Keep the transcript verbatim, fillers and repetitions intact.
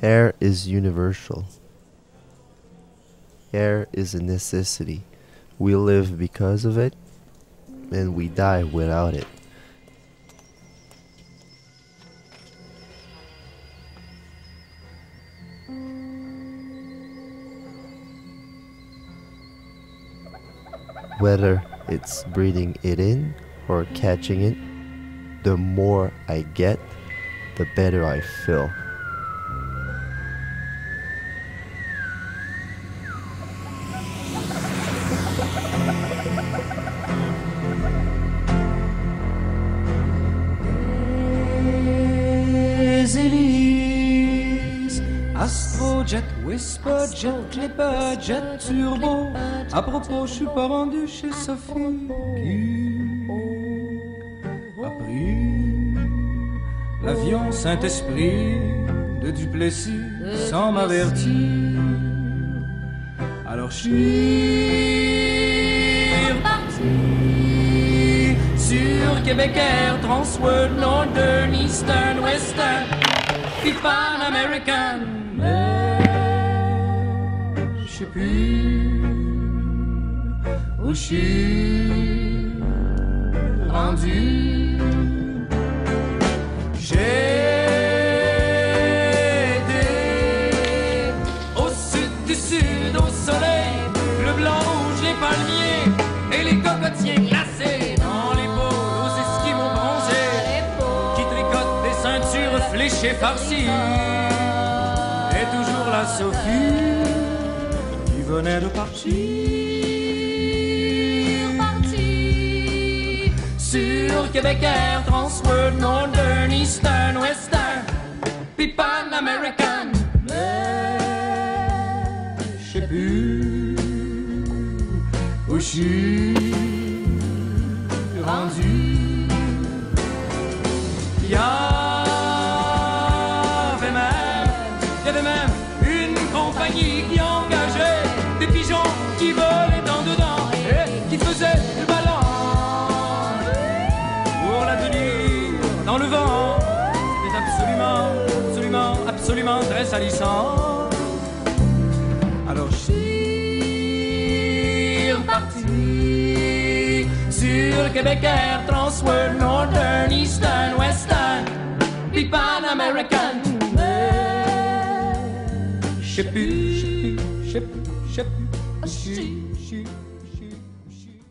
Air is universal. Air is a necessity. We live because of it, and we die without it. Whether it's breathing it in or catching it, the more I get, the better I feel. Elise, Astrojet, Whisperjet, Clipperjet, Turbo. À propos, je suis pas rendu chez Sophie qui a pris l'avion Saint-Esprit de Duplessis sans m'avertir. Alors je suis reparti sur Québec Air, Transworld, Northern, Eastern, Western, puis Pan American. Mais je sais plus où je suis rendu. J'ai été au sud du sud, au soleil, le blanc, rouge, les palmiers et les cocotiers glacés dans les pôles, aux esquimaux bronzés qui tricotent des ceintures fléchées farcies. Et toujours la Sophie qui venait de partir. Sur Québec Air, Transworld, Northern, Eastern, Western, puis Pan American. Mais je sais plus où je suis rendu. Il y avait même, il y avait même une compagnie qui engageait des pigeons qui volaient dans dedans et qui faisaient le ballon dans le vent. C'était absolument, absolument, absolument très salissant. Alors je suis reparti sur Québec Air, Transworld, Northern, Eastern, Western, puis Pan American. Mais je sais plus, je sais plus, je sais plus, je sais plus, je suis